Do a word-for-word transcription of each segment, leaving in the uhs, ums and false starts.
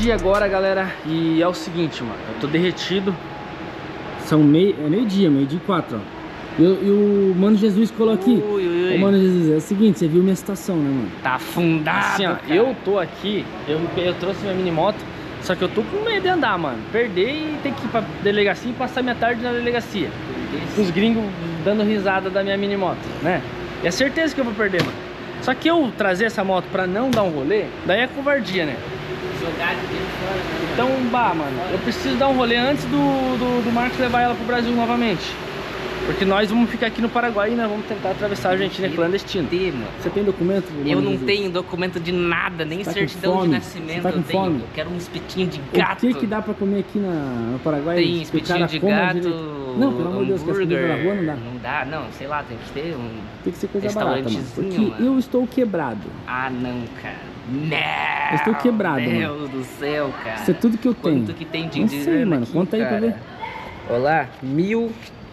meio-dia agora, galera. E é o seguinte, mano. Eu tô derretido. São meio... É meio-dia, meio-dia e quatro, ó. E, e o Mano Jesus colou aqui. Ui, ui, ui. Ô, Mano Jesus, é o seguinte, você viu minha situação, né, mano? Tá afundado, assim, ó, cara. eu tô aqui, eu, eu trouxe minha mini moto, só que eu tô com medo de andar, mano. Perder e ter que ir pra delegacia e passar minha tarde na delegacia. Com os gringos dando risada da minha mini moto, né? E é certeza que eu vou perder, mano. Só que eu trazer essa moto pra não dar um rolê, daí é covardia, né? Jogar de fora. Então, bah, mano, eu preciso dar um rolê antes do, do, do Marcos levar ela pro Brasil novamente. Porque nós vamos ficar aqui no Paraguai e nós vamos tentar atravessar a Argentina clandestino. Você tem documento? Eu não tenho documento de nada, nem tá certidão de nascimento. Tá com eu tenho. Fome? Eu quero um espetinho de gato. O que que dá pra comer aqui na, no Paraguai? Tem espetinho de gato. Não, pelo amor de Deus, que as comidas na rua não dá. Não dá, não, sei lá, tem que ter um Tem que ser coisa barata, mano. Porque mano. eu estou quebrado. Ah, não, cara. Não! Eu estou quebrado, Meu mano. Deus do céu, cara. Isso é tudo que eu tenho. Quanto que tem de Não sei, dinheiro mano. aqui, Conta aí pra cara? ver. Olá, mil...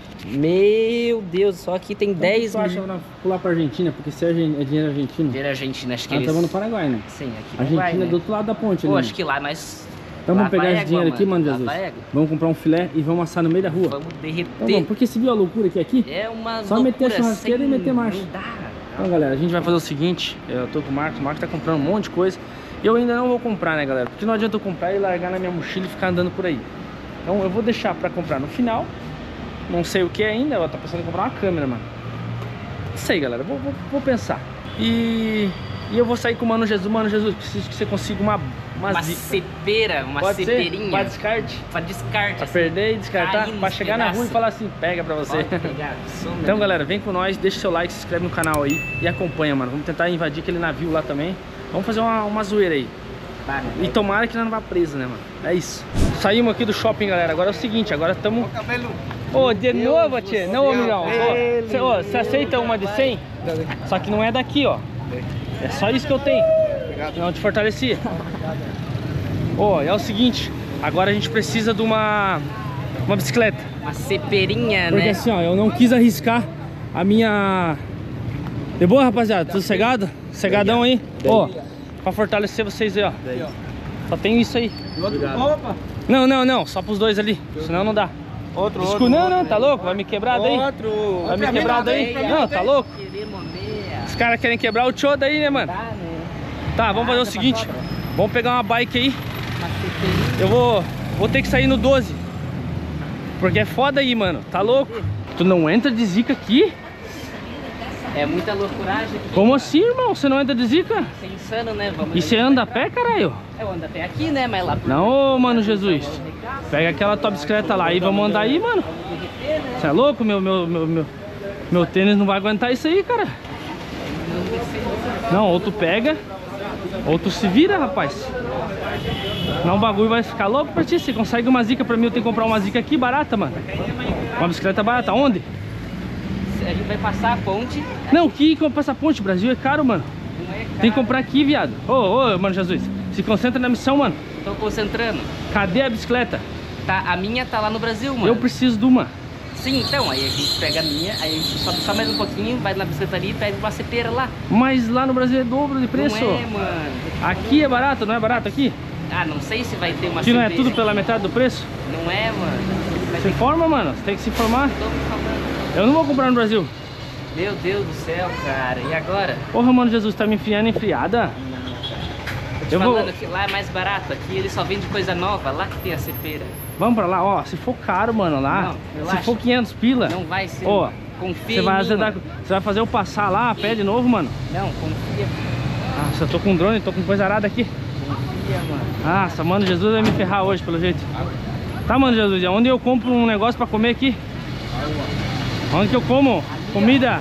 Meu Deus, só aqui tem Então, dez tu acha mil. pra pular pra Argentina? Porque se é argen- é dinheiro argentino. Dinheiro argentino, acho que Ah, eles... tava no Paraguai, né? Sim, aqui A não vai, Argentina é né? do outro lado da ponte, Pô, né? acho que lá, mas... Então vamos pegar esse dinheiro aqui, mano, Jesus. Lava égua. Vamos comprar um filé e vamos assar no meio da rua. Vamos derreter. Então, vamos, porque se viu a loucura que é aqui? É uma Só meter a loucura churrasqueira sem... e meter marcha. Não dá. Então, galera, a gente vai fazer o seguinte. Eu tô com o Marcos, o Marcos tá comprando um monte de coisa. Eu ainda não vou comprar, né, galera? Porque não adianta eu comprar e largar na minha mochila e ficar andando por aí. Então eu vou deixar pra comprar no final. Não sei o que ainda, eu tô pensando em comprar uma câmera, mano. Não sei, galera, vou, vou, vou pensar. E, e eu vou sair com o Mano Jesus. Mano Jesus, preciso que você consiga uma... Uma, Uma zica. cepeira, uma Pode ser? cepeirinha. Pra descarte? Pra descarte. Pra assim, perder e descartar? cair Pra nos chegar na rua e pedaços. falar assim, pega pra você. Pode pegar, some, Então, né? galera, vem com nós, deixa seu like, se inscreve no canal aí e acompanha, mano. Vamos tentar invadir aquele navio lá também. Vamos fazer uma, uma zoeira aí. Tá, né? E tomara que nós não vá preso, né, mano? É isso. Saímos aqui do shopping, galera. Agora é o seguinte, agora estamos... Ô, de novo, tia? Não, amigão. Você aceita uma de cem? Só que não é daqui, ó. É só isso que eu tenho. Não, de Fortalecia. Ô, é o seguinte. Agora a gente precisa de uma... Uma bicicleta. Uma cepeirinha, Porque né? assim, ó, eu não quis arriscar a minha... De boa, rapaziada? Tudo cegado? Cegadão aí? Ó, pra fortalecer vocês aí, ó. Só tem isso aí. Opa! Não, não, não. Só pros dois ali. Senão não dá. Outro, Escu... outro. Não, não, tá louco? Vai me quebrar daí? Outro. Vai me quebrar daí? Não, tá louco? Os caras querem quebrar o tchô daí, né, mano? Tá, vamos fazer o seguinte. Vamos pegar uma bike aí. Eu vou... Vou ter que sair no doze. Porque é foda aí, mano. Tá louco? Tu não entra de zica aqui? É muita loucuragem aqui. Como assim, irmão? Você não entra de zica? Você é insano, né? Vamos E você anda a pé, caralho? Eu ando até aqui, né? Mas lá por... Não, ô, Mano Jesus. Pega aquela tua bicicleta lá e vamos andar aí, mano. Você é louco? Meu, meu, meu, meu, meu tênis não vai aguentar isso aí, cara. Não, ou tu pega, ou tu se vira, rapaz. Não, o bagulho vai ficar louco pra ti. Você consegue uma zica pra mim? Eu tenho que comprar uma zica aqui barata, mano. Uma bicicleta barata, onde? A gente vai passar a ponte. Não, que passar ponte, Brasil é caro, mano. Não é caro. Tem que comprar aqui, viado. Ô, ô, Mano Jesus, se concentra na missão, mano. Tô concentrando. Cadê a bicicleta? Tá, a minha tá lá no Brasil, mano. Eu preciso de uma. Sim, então, aí a gente pega a minha, aí a gente sobe só mais um pouquinho, vai na bicicletaria e pega uma cepeira lá. Mas lá no Brasil é dobro de preço. Não é, mano. Aqui é barato, não é barato aqui? Ah, não sei se vai ter uma Aqui não é cepeira. tudo pela metade do preço? Não é, mano. Vai Se ter forma, mano. Você tem que se formar. que... Tô falando. Eu não vou comprar no Brasil. Meu Deus do céu, cara. E agora? Porra, Mano Jesus, tá me enfiando enfiada. Tô te Eu vou... falando que lá é mais barato. Aqui ele só vende coisa nova, lá que tem a cepeira. Vamos pra lá, ó. Se for caro, mano, lá. Não, se relaxa. for quinhentos pila. Não vai ser. Ó, mano. Confia Você em vai, mim, azedar- mano. você vai fazer eu passar lá a pé de novo, mano? Não, confia. Nossa, eu tô com drone, tô com coisa arada aqui. Confia, mano. Nossa, Mano Jesus vai me ferrar hoje, pelo jeito. Tá, Mano Jesus, onde eu compro um negócio pra comer aqui? Onde que eu como comida?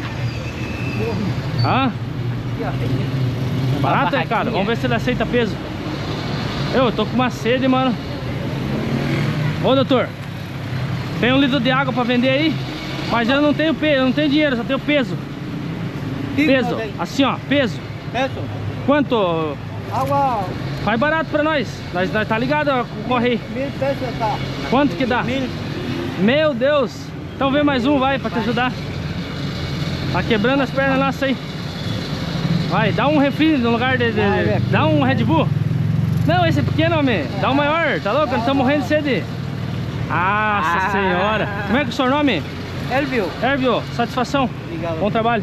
Hã? Barato, é, cara? Vamos ver se ele aceita peso. Eu tô com uma sede, mano. Ô, doutor, tem um litro de água pra vender aí? Mas eu não tenho peso, eu não tenho dinheiro, só tenho peso. Peso, assim ó, peso. Peso. Quanto? Água. Faz barato pra nós. Nós, nós tá ligado, ó, corre aí. Mil pesos tá. Quanto que dá? Mil. Meu Deus. Então vem mais um, vai, pra te ajudar. Tá quebrando as pernas nossas aí. Vai, dá um refri no lugar de... de- Vai, dá um Red Bull. Não, esse é pequeno, homem. Dá o maior, tá louco? Nós estamos morrendo de sede. Nossa Ah. senhora. Como é que é o seu nome? Elvio. Ervio, satisfação. Obrigado. Bom trabalho.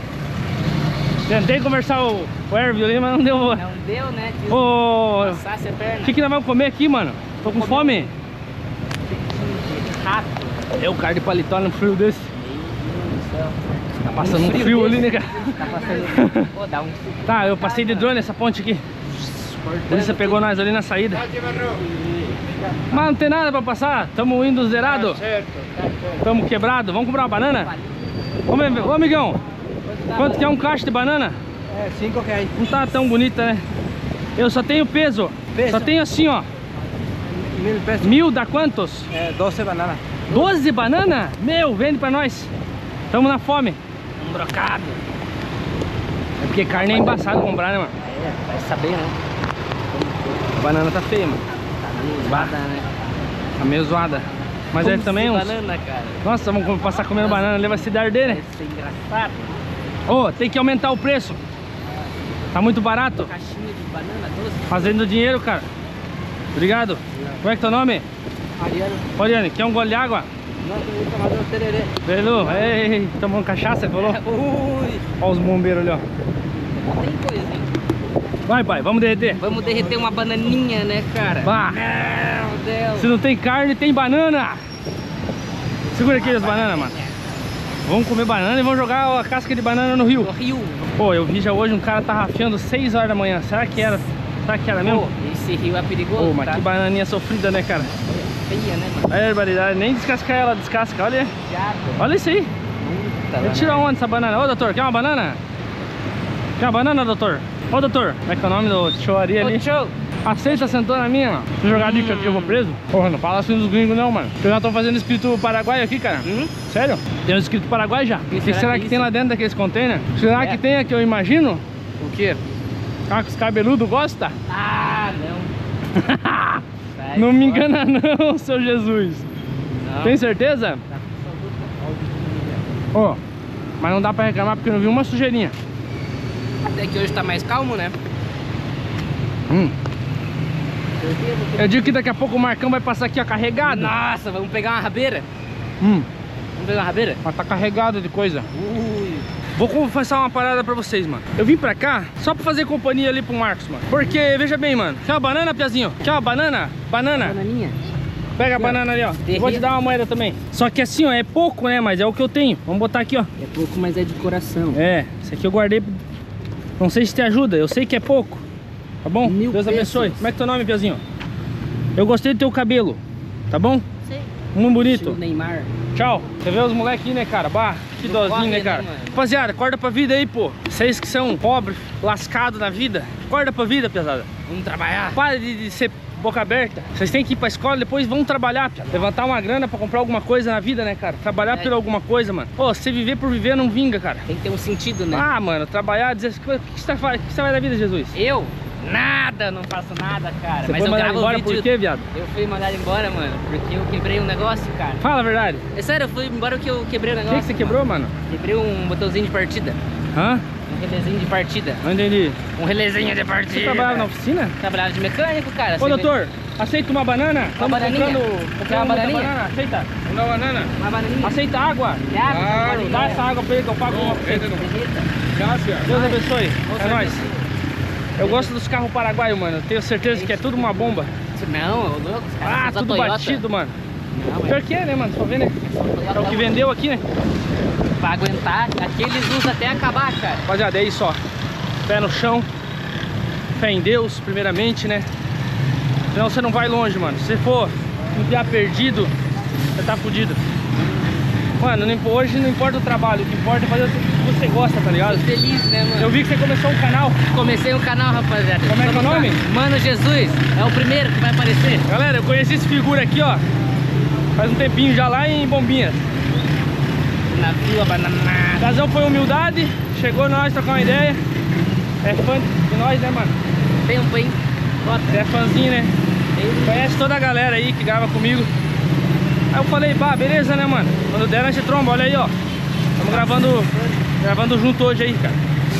Tentei conversar o, o Ervio ali, mas não deu. Não deu, né? Tio? Ô, Passasse a perna. o que, que nós vamos comer aqui, mano? Tô com fome. Rato. É o cara de paletó no frio desse. Meu Deus do céu. Tá passando um frio frio desse. ali, né, cara? Tá passando. Pô, dá um. Tá, eu passei de drone essa ponte aqui. A polícia pegou nós ali na saída. Mas não tem nada pra passar. Tamo indo zerado. Tamo quebrado. Vamos comprar uma banana? Vamos ver. Ô, amigão. Quanto que é um caixa de banana? É, cinco reais. Não tá tão bonita, né? Eu só tenho peso. Peso? Só tenho assim, ó. Mil pesos. Mil dá quantos? É, doze bananas. doze banana? Meu, vende pra nós. Tamo na fome. Um brocado. É porque carne é embaçado comprar, né, mano? É, vai saber, né? A banana tá feia, mano. Tá meio zoada, né? Tá meio zoada. Mas Como é também se uns... banana, cara. Nossa, vamos passar comendo banana ali, vai se dar arder, né? Vai ser engraçado. Ô, tem que aumentar o preço. Tá muito barato. Caixinha de banana doce. Fazendo dinheiro, cara. Obrigado. Como é que é teu nome? Ariano. Oriane, quer um gole de água? Não, tem que tomar um tererê. Belu, ei, tomando cachaça, ele falou? Ui. Olha os bombeiros ali, ó. Tem coisa, hein? Vai, pai, vamos derreter. Vamos derreter uma bananinha, né, cara? Vá. Meu Deus. Se não tem carne, tem banana. Segura aqui as bananas, mano. Vamos comer banana e vamos jogar a casca de banana no rio. No rio. Pô, eu vi já hoje um cara tarrafiando seis horas da manhã. Será que era? Será que era mesmo? Pô, esse rio é perigoso, Pô, mas tá? que bananinha sofrida, né, cara? Feia, né, mano? Olha a barbaridade, nem descascar ela, descasca, olha. Piada. Olha isso aí. Puta, Vai tirar onde essa banana? Ô, doutor, quer uma banana? Quer uma banana, doutor? Ô, doutor, como é que é o nome do choaria ali? Ô, show. Aceita, sentou na minha, ó. Se eu jogar dica aqui, eu vou preso? Porra, não fala assim dos gringos não, mano. Eu já tô fazendo escrito Paraguai aqui, cara. Hum? Sério? Tem um escrito Paraguai já. O que será será que que, é tem isso? lá dentro daqueles containers? Será É. que tem a que eu imagino? O quê? Ah, que os cabeludos gostam? Ah, não. Sai Não me fora. engana não, seu Jesus. Não. Tem certeza? Ó, mas não dá pra reclamar porque eu não vi uma sujeirinha. Até que hoje tá mais calmo, né? Hum. Eu digo que daqui a pouco o Marcão vai passar aqui, ó, carregado. Nossa, vamos pegar uma rabeira? Hum, Vamos pegar uma rabeira? mas tá carregado de coisa. Ui. Vou confessar uma parada pra vocês, mano. Eu vim pra cá só pra fazer companhia ali pro Marcos, mano. Porque, veja bem, mano. Quer uma banana, Piazinho? Quer uma banana? Banana? Bananinha? Pega a Aqui, ó. banana ali, ó. Derreta. Vou te dar uma moeda também. Só que assim, ó, é pouco, né? Mas é o que eu tenho. Vamos botar aqui, ó. É pouco, mas é de coração. É, isso aqui eu guardei. Não sei se te ajuda, eu sei que é pouco. Tá bom? Mil Deus pesos. abençoe. Como é que é teu nome, Piazinho? Eu gostei do teu cabelo. Tá bom? Sei. Muito bonito. Estilo Neymar. Tchau. Você vê os moleques aí, né, cara? Bah, que Não dozinho, corre, né, né, cara? mano? Rapaziada, acorda pra vida aí, pô. Vocês que são pobres, lascados na vida. Acorda pra vida, pesada. Vamos trabalhar. Para de, de ser boca aberta. Vocês têm que ir pra escola, depois vão trabalhar, pia. Levantar uma grana pra comprar alguma coisa na vida, né, cara? Trabalhar É. por alguma coisa, mano. Pô, se viver por viver não vinga, cara. Tem que ter um sentido, né? Ah, mano, trabalhar, dizer... O que você faz? O que você vai da vida, Jesus? Eu? Nada, não faço nada, cara. Você mas foi eu mandado gravo embora vídeo. por quê, viado? Eu fui mandado embora, mano, porque eu quebrei um negócio, cara. Fala a verdade. É sério, eu fui embora porque eu quebrei o O que, negócio. que você quebrou, mano? Quebrei um botãozinho de partida. Hã? Um relézinho de partida. Não entendi. Um relézinho de partida. Você trabalhava na oficina? Trabalhava de mecânico, cara. Ô, Você doutor, aceita uma banana? Estamos bananinha? comprando, Quer comprando uma muita bananinha? banana. Aceita? Uma banana. vê Uma bananinha. Aceita água? Quer água? Claro, Pode dá dar. essa água pra ele que eu pago uma pra você. Derreta. Deus abençoe. Com É nóis. certeza. Eu gosto dos carros paraguaios, mano. Tenho certeza que é tudo uma bomba. Não, ô louco. os caras Ah, são da tudo Toyota. batido, mano. Não, Pior que é, né, mano? Só vê, né? É o que vendeu aqui, né? Pra aguentar, aqui eles usam até acabar, cara. Rapaziada, é isso, ó. Pé no chão. Fé em Deus, primeiramente, né? Senão você não vai longe, mano. Se você for enviar perdido, você tá fudido. Mano, não impo- hoje não importa o trabalho, o que importa é fazer o que você gosta, tá ligado? Tô feliz, né, mano? Eu vi que você começou um canal. Comecei um canal, rapaziada. Como é que é o Vamos nome? lá. Mano Jesus, é o primeiro que vai aparecer. Galera, eu conheci esse figura aqui, ó. Faz um tempinho já lá em Bombinhas. Na Vila Bananada. Casão foi humildade, chegou nós, trocar uma ideia. É fã de nós, né, mano? Tempo, hein? Bota. Você é fãzinho, né? Conhece toda a galera aí que grava comigo. Aí eu falei, pá, beleza, né, mano? Quando der, nós se tromba, olha aí, ó. Estamos gravando, gravando junto hoje aí, cara.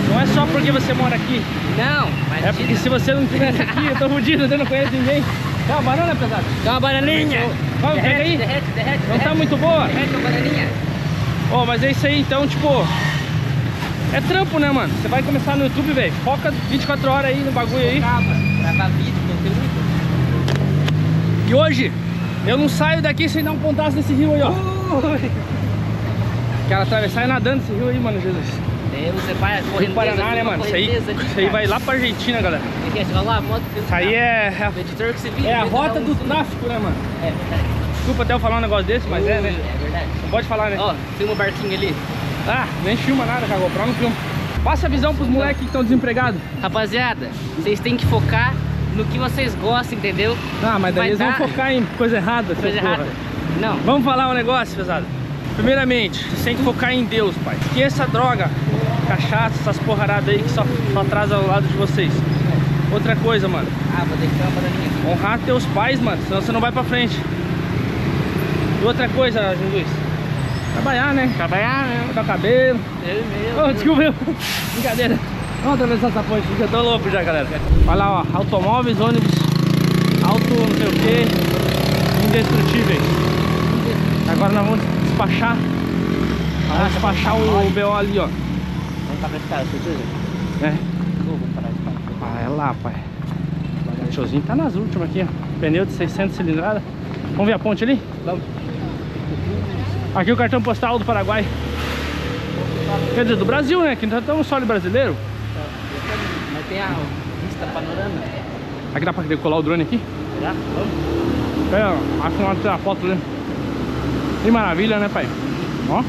Não é só porque você mora aqui. Não, É imagina. porque se você não estivesse aqui, eu tô fudido, eu não conheço ninguém. Quer uma banana, pesado? Dá uma bananinha. Vamos, pega aí. Derrete, derrete, Não tá derrete. muito boa? Derrete a bananinha. Ó, mas é isso aí, então, tipo... É trampo, né, mano? Você vai começar no YouTube, velho. Foca vinte e quatro horas aí no bagulho aí. Calma, gravar vídeo, conteúdo. E hoje, eu não saio daqui sem dar um pontaço nesse rio aí, ó. Ui. Quero atravessar e nadando esse rio aí, mano, Jesus. É, você vai Rio correndo. Paraná, né, mano? Isso aí, isso aí vai lá pra Argentina, galera. Lá, a moto, Isso aí é... é a- o editor que você viu. É a rota do tráfico, né, mano? É verdade. Desculpa até eu falar um negócio desse, mas é, né? É verdade. Não pode falar, né? Ó, filma o barquinho ali. Ah, nem filma nada, cara. GoPro não filma. Passa a visão pros moleques que estão desempregados. Rapaziada, vocês têm que focar no que vocês gostam, entendeu? Ah, mas daí Vai eles vão dar- focar em coisa errada. Coisa essas porra. errada. Não. Vamos falar um negócio, pesado. Primeiramente, vocês têm que focar em Deus, pai. Esqueça droga, cachaça, essas porraradas aí que só, só traz ao lado de vocês. Outra coisa, mano. Ah, vou deixar uma bananinha aqui. Honrar teus pais, mano, senão você não vai pra frente. E outra coisa, Jesus. Trabalhar, né? Trabalhar, né? Cortar o cabelo. Eu mesmo. Oh, desculpa, eu. Brincadeira. Vamos atravessar essa ponte, já tô louco já, galera. Olha lá, ó, automóveis, ônibus, auto, não sei o que, indestrutíveis. Agora nós vamos despachar. Nós vamos despachar o B O ali, ó. Vamos parar esse cara, certeza? É. Vamos parar esse cara. Ah, é lá, pai. O tiozinho tá nas últimas aqui, ó. Pneu de seiscentos cilindradas. Vamos ver a ponte ali? Vamos. Aqui o cartão postal do Paraguai. Quer dizer, do Brasil, né? Que não estamos só de brasileiro. Mas tem a vista panorâmica. Aqui dá pra decolar o drone aqui? Já? Vamos. É, ó, acho que nós tirar foto ali. Que maravilha, né, pai? Ó.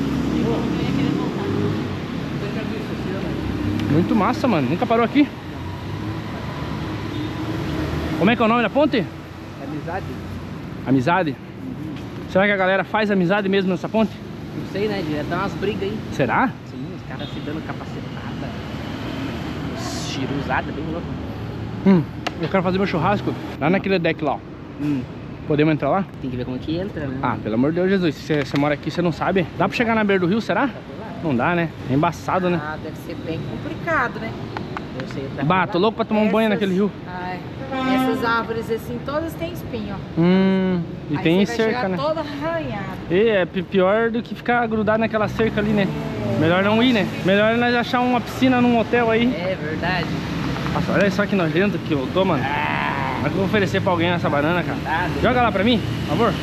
Muito massa, mano. Nunca parou aqui. Como é que é o nome da ponte? É amizade? Amizade. Será que a galera faz amizade mesmo nessa ponte? Não sei, né? Direto dá umas brigas aí. Será? Sim, os caras se dando capacetada. Chiruzada, bem louco. Hum, eu quero fazer meu churrasco lá naquele deck lá, ó. Hum. Podemos entrar lá? Tem que ver como que entra, né? Ah, pelo amor de Deus, Jesus. Se você, você mora aqui, você não sabe. Dá pra chegar na beira do rio, será? Não dá, né? É embaçado, né? Ah, deve ser bem complicado, né? Eu sei. Tá Bah, tô louco pra tomar um banho Essas- naquele rio. Ai, essas árvores assim, todas têm espinho, ó. Hum, e Aí tem você vai cerca, chegar né? toda arranhada. E é pi- pior do que ficar grudado naquela cerca ali, né? Melhor não ir, né? Melhor nós achar uma piscina num hotel aí. É verdade. Nossa, olha só que nojento que eu tô, mano. Mas eu vou oferecer pra alguém essa banana, cara. Tá, Joga lá pra mim, por favor.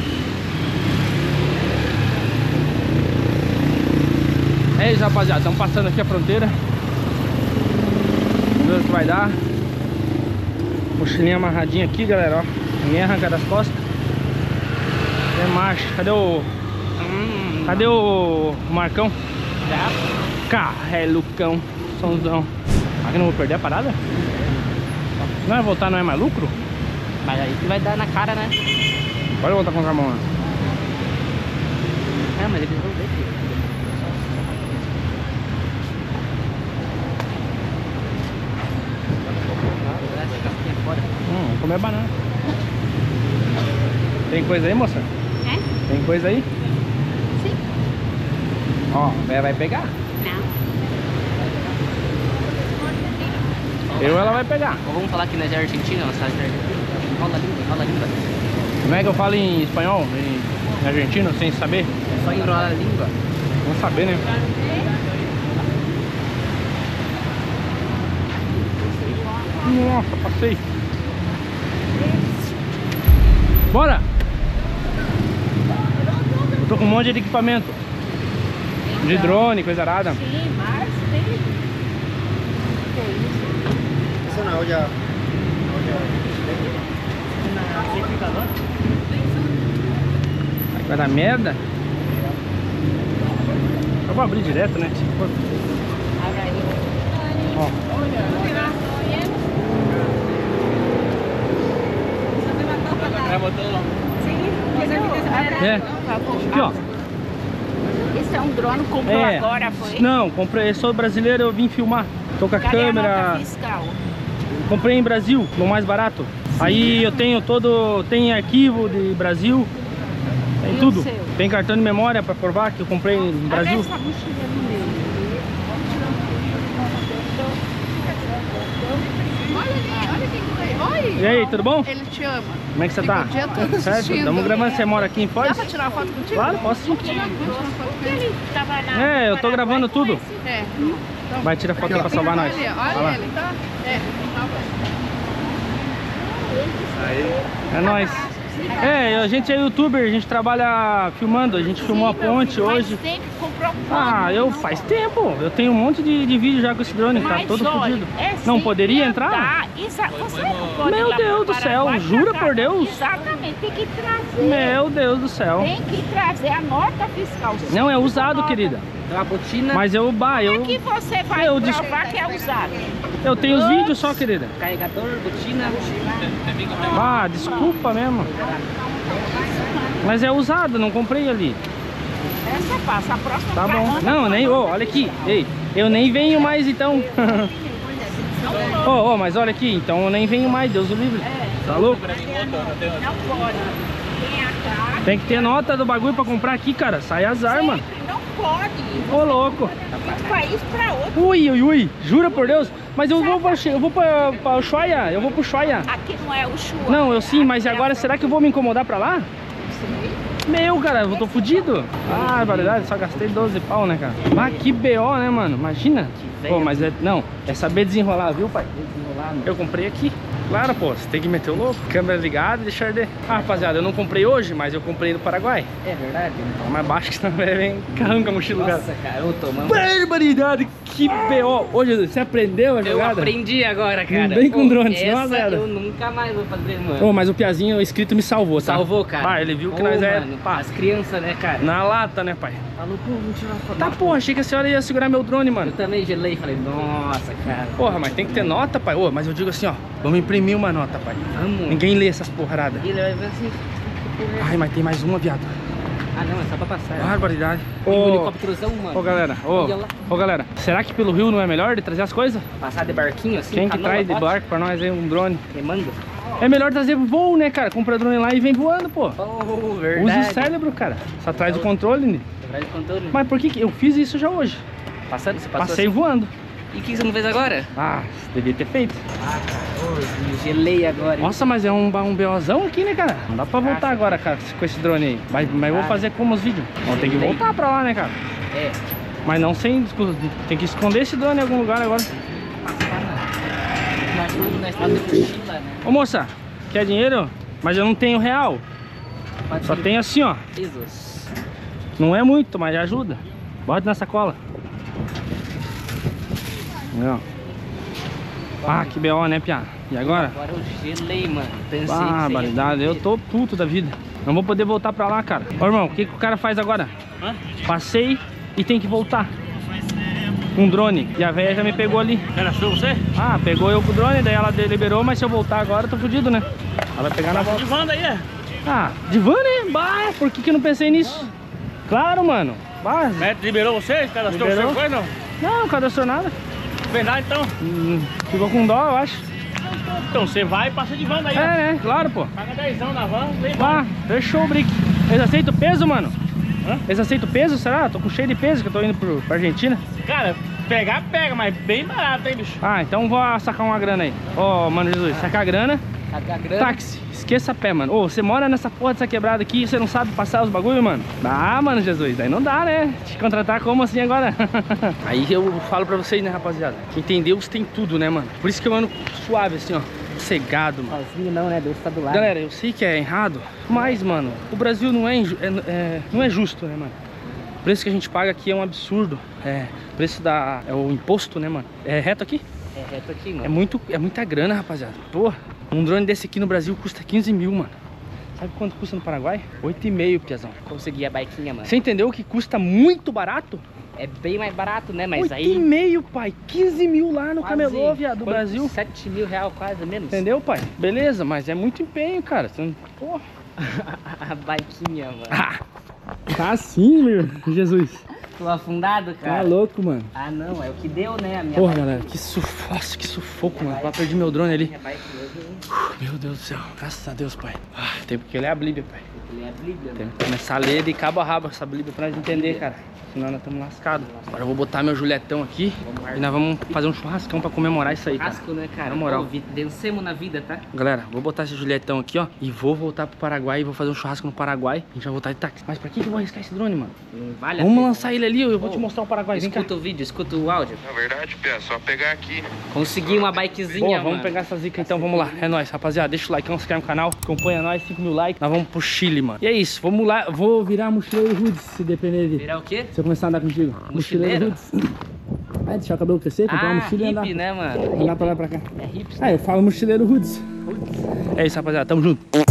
É isso, rapaziada. Estamos passando aqui a fronteira. Vamos ver o que vai dar. Mochilinha amarradinha aqui, galera, ó. Ninguém arranca das costas. É marcha. Cadê o... Hum, Cadê o Marcão? já. Carrelucão. Somzão. Aqui não vou perder a parada? Não é voltar, não é mais lucro? Mas aí que vai dar na cara, né? Pode voltar com a mão lá. É, mas eles vão ver aqui. Hum, vamos comer banana. Tem coisa aí, moça? É? Tem coisa aí? Sim. Ó, a véia vai pegar. Não. Eu ela vai pegar. Ou vamos falar que nós é argentino, nós somos argentinos. Rola a língua, rola a língua. Como é que eu falo em espanhol? Em argentino, sem saber? É só enrolar a língua. Vamos saber, né? Nossa, passei. Bora! Eu tô com um monte de equipamento. De drone, coisa arada. Sim, mas tem. Que isso? Esa es una olla. Vai dar merda. Eu vou abrir direto, né? Se for. Abre aí. Ó. É. Aqui, ó. Esse é um drone, comprou É. agora, foi? Não, comprei. Sou brasileiro, eu vim filmar. Tô com a Cadê a câmera. nota fiscal? Comprei em Brasil, no mais barato. Aí eu tenho todo, tem arquivo de Brasil, tem E o tudo. seu? Tem cartão de memória pra provar que eu comprei no Brasil. Abre essa mochila no meio. aí. E aí, tudo bom? Ele te ama. Como é que você Fica tá? o dia todo Certo? assistindo. Estamos gravando, você mora aqui em Dá Foz? pra tirar uma foto contigo? Claro, posso sim. Tirar foto com ele. Tava na É, eu tô gravando tudo. É. Então, Vai, tira foto aí pra salvar nós. Olha, Vai olha lá. ele, tá? É. É nóis. É, a gente é youtuber, a gente trabalha filmando, a gente filmou a ponte hoje. Mas sempre comprou Ah, eu faz tempo. Eu tenho um monte de, de vídeo já com esse drone, tá Mas todo olha, fodido. é Não sempre poderia andar. entrar? Isso, você não pode Meu ir lá Deus pro do céu, Paraguai jura pra por cá. Deus? Exatamente, tem que trazer. Meu Deus do céu. Tem que trazer a nota fiscal. Não, é usado, querida. uma botina, Mas eu, bah, eu, Como é que você vai eu dis- provar que é usado? eu tenho os vídeos só, querida. carregador, botina. Ah, desculpa mesmo. Mas é usado, não comprei ali. Essa passa, a próxima Tá bom. carona- Não, nem, ô, olha aqui. Ei, eu nem venho mais então. Ô, ô, mas olha aqui, então eu nem venho mais, Deus o livre. Tá louco? Não pode. Tem a carta. Tem que ter nota do bagulho pra comprar aqui, cara. Sai azar, mano. Sempre não pode. Ô, louco. De um país pra outro. Ui, ui, ui. Jura por Deus. Mas eu vou pra, eu vou pra, pra Ushuaia. Eu vou pro Ushuaia. Aqui não é o Chua. Não, eu sim, mas agora será que eu vou me incomodar pra lá? Meu, cara, eu tô fudido. Ah, verdade, só gastei doze pau, né, cara? Mas que B O, né, mano? Imagina. Pô, mas é, não, é saber desenrolar, viu, pai? Desenrolar, Eu comprei aqui. Claro, pô, você tem que meter o louco. Câmera ligada e deixar arder. Ah, rapaziada, eu não comprei hoje, mas eu comprei no Paraguai. É verdade? Tá mais baixo que senão vem carranca a mochila, cara. Nossa, cara, eu tomando. Barbaridade, que B O. Ô, Jesus, você aprendeu a Eu jogada? aprendi agora, cara. Não vem com Pô, drone, senão essa azeda. eu nunca mais vou fazer, mano. Ô, mas o Piazinho inscrito me salvou, tá? Salvou, cara. Pá, ele viu que Ô, nós é mano, pá, as crianças, né, cara? na lata, né, pai? Falou, pô, vamos tirar uma foto. Tá, porra, achei que a senhora ia segurar meu drone, mano. Eu também gelei e falei, nossa, cara. Porra, mas tem que ter nota, pai. Ô, mas eu digo assim, ó, vamos imprimir uma nota, pai. Vamos. Ninguém lê essas porradas. E ele vai ver assim. Ai, mas tem mais uma, viado. Ah, não, é só pra passar. Barbaridade. Tem um Ô, helicópterozão, mano. ô, galera, ô, Olha lá. ô, galera, será que pelo rio não é melhor de trazer as coisas? Passar de barquinho assim, Quem que canoa, traz de bote, barco pra nós aí um drone? remando. É melhor trazer voo, né, cara? Compra drone lá e vem voando, pô. Oh, Usa verdade. o cérebro, cara. Só traz o controle, né? Traz o controle. Mas por que que eu fiz isso já hoje? Passando, você passou Passei assim. voando. E o que você não fez agora? Ah, devia ter feito. Ah, cara, ô, gelei agora. hein? Nossa, mas é um, um BOzão aqui, né, cara? Não dá pra voltar Ah, agora, cara, com esse drone aí. Mas, mas eu vou Ah. fazer como os vídeos. Vamos ter que voltar pra lá, né, cara? É. Mas não sem... Tem que esconder esse drone em algum lugar agora. Nós estamos nós estamos de mochila, né? Ô, moça, quer dinheiro? Mas eu não tenho real. Pode Só ser tenho assim, ó. pesos. Não é muito, mas ajuda. Bota na sacola. Não. Ah, que B O, né, Pia? E agora? Agora eu gelei, mano. Pensei que Ah, você ia barbaridade. Eu ter. tô puto da vida. Não vou poder voltar pra lá, cara. Ô, irmão, o que, que o cara faz agora? Hã? Passei e tem que voltar. Um drone. E a velha já me pegou ali. Era sua você? Ah, pegou eu com o drone, daí ela liberou, mas se eu voltar agora, eu tô fudido, né? Ela vai pegar na volta. De Wanda aí, é? Ah, de van, né? Bah, por que que eu não pensei nisso? Claro, mano. Bah, O médico liberou você? Cadastrou você Liberou. foi, não? não, não cadastrou nada. Vendar então. Hum, ficou com dó, eu acho. Então você vai e passa de Wanda aí, ó. É, né? Claro, pô. Paga dezão na van, vem Ah, fechou o brick. Eles aceitam peso, mano? Hã? Eles aceitam peso, será? Tô com cheio de peso que eu tô indo pro, pra Argentina. Cara, pegar, pega, mas bem barato, hein, bicho? Ah, então vou sacar uma grana aí. Ó, mano Jesus, sacar a grana. Cagar grana. Táxi, esqueça a pé, mano. Ô, você mora nessa porra dessa quebrada aqui e você não sabe passar os bagulho, mano? Ah, mano Jesus, aí não dá, né? Te contratar como assim agora? Aí eu falo pra vocês, né, rapaziada? Quem tem Deus tem tudo, né, mano? Por isso que eu ando suave, assim, ó. Sossegado, mano. Sozinho não, né? Deus tá do lado. Galera, eu sei que é errado, mas, mano, o Brasil não é, inju- é, é- não é justo, né, mano? O preço que a gente paga aqui é um absurdo. É, o preço da... é o imposto, né, mano? É reto aqui? É reto aqui, mano. É, muito, é muita grana, rapaziada. Pô, um drone desse aqui no Brasil custa quinze mil, mano. Sabe quanto custa no Paraguai? oito e meio, piazão. Consegui a baiquinha, mano. Você entendeu que custa muito barato? É bem mais barato, né? Mas oito aí... e meio, pai. quinze mil lá no quase- camelô, viado, do quanto? Brasil. sete mil reais quase, menos. Entendeu, pai? Beleza, mas é muito empenho, cara. Você não... Porra. A baiquinha, mano. Ah, tá assim, meu Jesus. Tô afundado, Tá cara. louco, mano. Ah, não. É o que deu, né? A minha Porra, bike- galera, que sufoco, nossa, que sufoco, mano. Quase perdi meu drone ali. minha bike hoje. Meu Deus do céu, graças a Deus, pai. Ah, tem porque ele é a Bíblia, pai. Ele é Bíblia, Tem né? que começar a ler de cabo a rabo essa Bíblia pra nós entender, cara. Senão nós estamos lascados. Agora eu vou botar meu Julietão aqui e nós vamos fazer um churrascão pra comemorar isso aí, cara. Churrasco, né, cara? Na moral. Pô, vi- vencemos na vida, tá? Galera, vou botar esse Julietão aqui, ó. E vou voltar pro Paraguai e vou fazer um churrasco no Paraguai. A gente vai voltar de táxi. Mas pra que que eu vou arriscar esse drone, mano? Não vale a Vamos pena. lançar ele ali, eu vou Ô, te mostrar o Paraguai. Vem cá. Escuta o vídeo, escuta o áudio. Na verdade, Pia, é só pegar aqui. Consegui uma bikezinha, Boa, vamos mano. pegar essa zica então, vamos lá. É nóis, rapaziada. Deixa o like, se inscreve no canal, acompanha nós, cinco mil likes. Nós vamos pro Chile, mano. E é isso, vamos lá. Vou virar mochileiro Rudes, se depender de. Virar o quê? Se eu começar a andar contigo. Mochileiro? Rudes. Vai deixar o cabelo crescer, comprar uma Ah, mochila e andar. hippie, né, mano? Andar pra lá e pra cá. É hipster. Ah, eu falo mochileiro Rudes. É isso, rapaziada. Tamo junto.